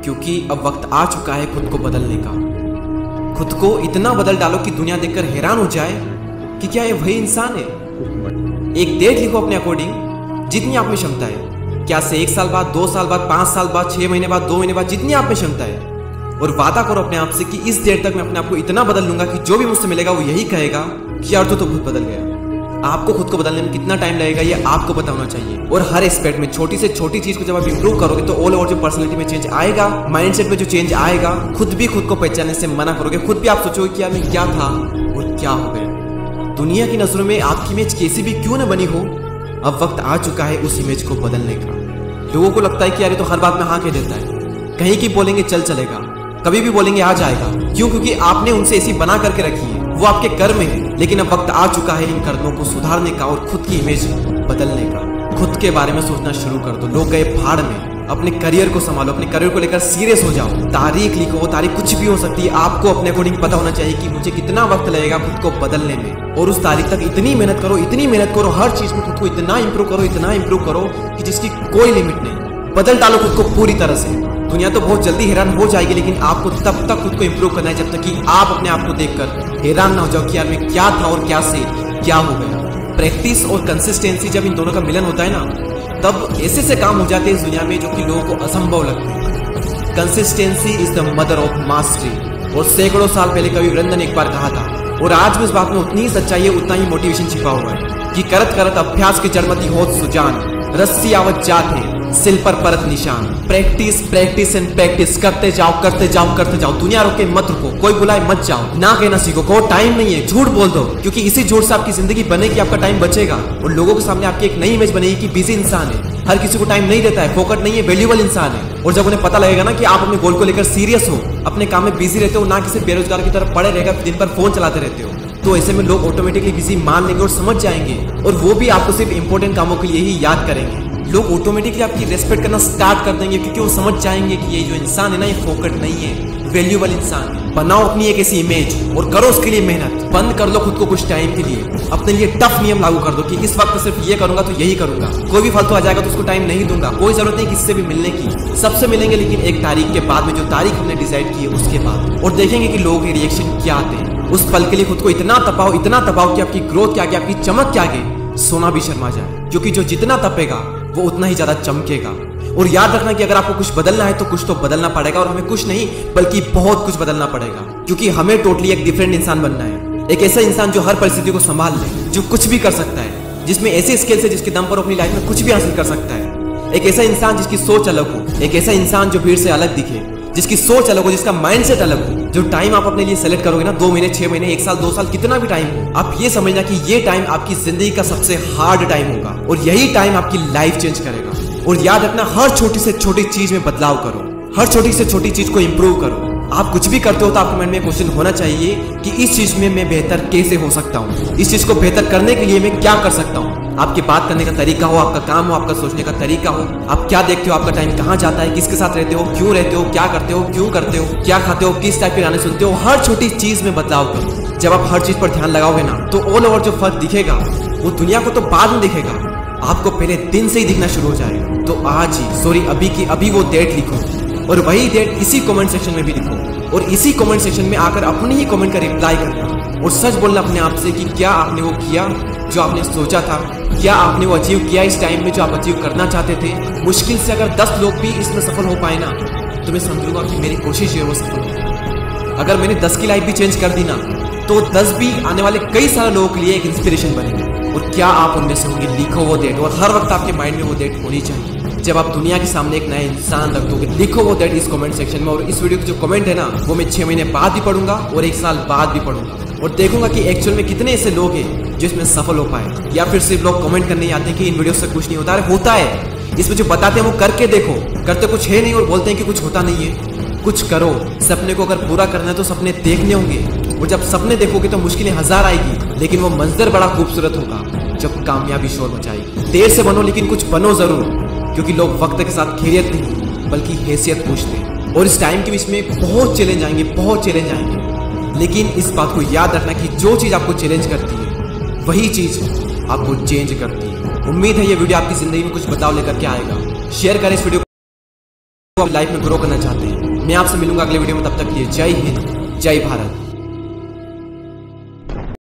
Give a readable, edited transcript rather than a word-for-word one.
क्योंकि अब वक्त आ चुका है खुद को बदलने का। खुद को इतना बदल डालो कि दुनिया देखकर हैरान हो जाए कि क्या ये वही इंसान है। एक डेट लिखो अपने अकॉर्डिंग, जितनी आप में क्षमता है। क्या से 1 साल बाद, 2 साल बाद, 5 साल बाद, 6 महीने बाद, 2 महीने बाद, जितनी आप में क्षमता है। और वादा करो अपने आप से कि इस डेट तक मैं अपने आप को इतना बदल लूंगा कि जो भी मुझसे मिलेगा वो यही कहेगा कि यार तू तो खुद बदल गया। आपको खुद को बदलने में कितना टाइम लगेगा ये आपको पता होना चाहिए। और हर एस्पेक्ट में छोटी से छोटी चीज को जब आप इंप्रूव करोगे तो ऑल ओवर जो पर्सनालिटी में चेंज आएगा, माइंडसेट में जो चेंज आएगा, खुद भी खुद को पहचानने से मना करोगे। खुद भी आप सोचोगे कि यार मैं क्या था और क्या हो गया। दुनिया की नजरों में आपकी इमेज कैसी भी क्यों न बनी हो, अब वक्त आ चुका है उस इमेज को बदलने का। लोगों को लगता है कि यार ये तो हर बात में हाँ कह देता है, कहीं की बोलेंगे चल चलेगा, कभी भी बोलेंगे आ जाएगा। क्यों? क्योंकि आपने उनसे ऐसी बना करके रखी है, वो आपके कर्म है। लेकिन अब वक्त आ चुका है इन कर्मों को सुधारने का और खुद की इमेज बदलने का। खुद के बारे में सोचना शुरू कर दो। लोग गए भाड़ में। अपने करियर को संभालो, अपने करियर को लेकर सीरियस हो जाओ। तारीख लिखो, वो तारीख कुछ भी हो सकती है। आपको अपने अकॉर्डिंग पता होना चाहिए कि मुझे कितना वक्त लगेगा खुद को बदलने में, और उस तारीख तक इतनी मेहनत करो, इतनी मेहनत करो, हर चीज में खुद को इतना इंप्रूव करो, इतना इंप्रूव करो कि जिसकी कोई लिमिट नहीं। बदल डालो खुद को पूरी तरह से। दुनिया तो बहुत जल्दी हैरान हो जाएगी, लेकिन आपको तब तक खुद को इंप्रूव करना है जब तक कि आप अपने आप को देखकर हैरान ना हो जाओ कि यार मैं क्या था और क्या से क्या हो गया। प्रैक्टिस और कंसिस्टेंसी जब इन दोनों का मिलन होता है ना, तब ऐसे से काम हो जाते हैं इस दुनिया में जो कि लोगों को असंभव लगते हैं। Consistency is the mother of mastery. और सैकड़ों साल पहले कवि वृंदन ने एक बार कहा था, और आज भी उस बात में उतनी ही सच्चाई है, उतना ही मोटिवेशन छिपा हुआ है कि करत करत अभ्यास के जड़मती होत सुजान, रस्सी आवत जात है सिल पर परत निशान। प्रैक्टिस प्रैक्टिस एंड प्रैक्टिस करते जाओ, करते जाओ, करते जाओ। दुनिया रोके मत रुको, कोई बुलाए मत जाओ, ना कहना सीखो, को टाइम नहीं है, झूठ बोल दो, क्योंकि इसी झूठ से आपकी जिंदगी बनेगी, आपका टाइम बचेगा और लोगों के सामने आपकी एक नई इमेज बनेगी कि बिजी इंसान है, हर किसी को टाइम नहीं देता है, फोकट नहीं है, वैल्यूएबल इंसान है। और जब उन्हें पता लगेगा ना कि आप अपने गोल को लेकर सीरियस हो, अपने काम में बिजी रहते हो, ना किसी बेरोजगार की तरफ पड़े रहेगा, दिन पर फोन चलाते रहते हो, तो ऐसे में लोग ऑटोमेटिकली बिजी मान लेंगे और समझ जाएंगे, और वो भी आपको सिर्फ इंपॉर्टेंट कामों के लिए ही याद करेंगे। लोग ऑटोमेटिकली आपकी रेस्पेक्ट करना स्टार्ट कर देंगे, क्योंकि वो समझ जाएंगे कि ये जो इंसान है ना, ये फोकट नहीं है, वैल्यूएबल इंसान है। बनाओ अपनी एक ऐसी इमेज और करो उसके लिए मेहनत। बंद कर लो खुद को कुछ टाइम के लिए, अपने लिए टफ नियम लागू कर दो कि इस वक्त सिर्फ ये करूंगा तो यही करूंगा। कोई भी फालतू आ जाएगा तो उसको टाइम नहीं दूंगा, कोई जरूरत नहीं किससे भी मिलने की, सबसे मिलेंगे लेकिन एक तारीख के बाद में, जो तारीख हमने डिसाइड की है उसके बाद। और देखेंगे कि लोगों के रिएक्शन क्या आते हैं। उस पल के लिए खुद को इतना तपाओ, इतना तपाओ कि आपकी ग्रोथ के आगे, आपकी चमक के आगे सोना भी शर्मा जाए, क्योंकि जो जितना तपेगा वो उतना ही ज्यादा चमकेगा। और याद रखना कि अगर आपको कुछ बदलना है तो कुछ तो बदलना पड़ेगा, और हमें कुछ नहीं बल्कि बहुत कुछ बदलना पड़ेगा, क्योंकि हमें टोटली एक डिफरेंट इंसान बनना है। एक ऐसा इंसान जो हर परिस्थिति को संभाल ले, जो कुछ भी कर सकता है, जिसमें ऐसे स्किल्स है जिसके दम पर अपनी लाइफ में कुछ भी हासिल कर सकता है। एक ऐसा इंसान जिसकी सोच अलग हो, एक ऐसा इंसान जो भीड़ से अलग दिखे, जिसकी सोच अलग हो, जिसका माइंडसेट अलग हो। जो टाइम आप अपने लिए सेलेक्ट करोगे ना, 2 महीने, 6 महीने, 1 साल, 2 साल, कितना भी टाइम हो, आप ये समझना कि ये टाइम आपकी जिंदगी का सबसे हार्ड टाइम होगा, और यही टाइम आपकी लाइफ चेंज करेगा। और याद रखना, हर छोटी से छोटी चीज में बदलाव करो, हर छोटी से छोटी चीज को इंप्रूव करो। आप कुछ भी करते हो तो आपके मन में क्वेश्चन होना चाहिए कि इस चीज में मैं बेहतर कैसे हो सकता हूँ, इस चीज को बेहतर करने के लिए मैं क्या कर सकता हूँ। आपके बात करने का तरीका हो, आपका काम हो, आपका सोचने का तरीका हो, आप क्या देखते हो, आपका टाइम कहाँ जाता है, किसके साथ रहते हो, क्यों रहते हो, क्या करते हो, क्यों करते हो, क्या खाते हो, किस टाइप के गाने सुनते हो, हर छोटी चीज में बदलाव करो। जब आप हर चीज पर ध्यान लगाओगे ना, तो ऑल ओवर जो फर्क दिखेगा वो दुनिया को तो बाद में दिखेगा, आपको पहले दिन से ही दिखना शुरू हो जाएगा। तो आज ही, सॉरी अभी की अभी वो डेट लिखो, और वही डेट इसी कमेंट सेक्शन में भी लिखो, और इसी कमेंट सेक्शन में आकर अपने ही कमेंट का रिप्लाई करना, और सच बोलना अपने आप से कि क्या आपने वो किया जो आपने सोचा था, क्या आपने वो अचीव किया इस टाइम में जो आप अचीव करना चाहते थे। मुश्किल से अगर 10 लोग भी इसमें सफल हो पाए ना, तो मैं समझूंगा कि मेरी कोशिश है वो सफल हो। अगर मैंने 10 की लाइफ भी चेंज कर दी ना, तो 10 भी आने वाले कई सारे लोगों के लिए एक इंस्पिरेशन बनेंगे। और क्या आप उनमें से होंगे, लिखो वो डेट, और हर वक्त आपके माइंड में वो डेट होनी चाहिए। जब आप दुनिया के सामने एक नया इंसान रख दोगे, लिखो वो डेट इस कमेंट सेक्शन में। और इस वीडियो के जो कमेंट है ना, वो मैं 6 महीने बाद भी पढ़ूंगा और 1 साल बाद भी पढ़ूंगा, और देखूंगा कि एक्चुअल में कितने ऐसे लोग हैं जो इसमें सफल हो पाए। या फिर सिर्फ लोग कमेंट करने आते हैं कि इन वीडियो से कुछ नहीं होता। अरे होता है, इसमें जो बताते हैं वो करके देखो, करते कुछ है नहीं और बोलते हैं कि कुछ होता नहीं है। कुछ करो। सपने को अगर पूरा करना है तो सपने देखने होंगे, और जब सपने देखोगे तो मुश्किलें 1000 आएगी, लेकिन वो मंजर बड़ा खूबसूरत होगा जब कामयाबी शोर मचाएगी। देर से बनो लेकिन कुछ बनो जरूर, क्योंकि लोग वक्त के साथ खैरियत नहीं बल्कि हैसियत पूछते हैं। और इस टाइम के बीच में बहुत चैलेंज आएंगे, बहुत चैलेंज आएंगे, लेकिन इस बात को याद रखना कि जो चीज आपको चैलेंज करती है वही चीज आपको चेंज करती है। उम्मीद है ये वीडियो आपकी जिंदगी में कुछ बदलाव लेकर के आएगा। शेयर करें इस वीडियो। लाइफ में ग्रो करना चाहते हैं। मैं आपसे मिलूंगा अगले वीडियो में, तब तक के लिए जय हिंद, जय भारत।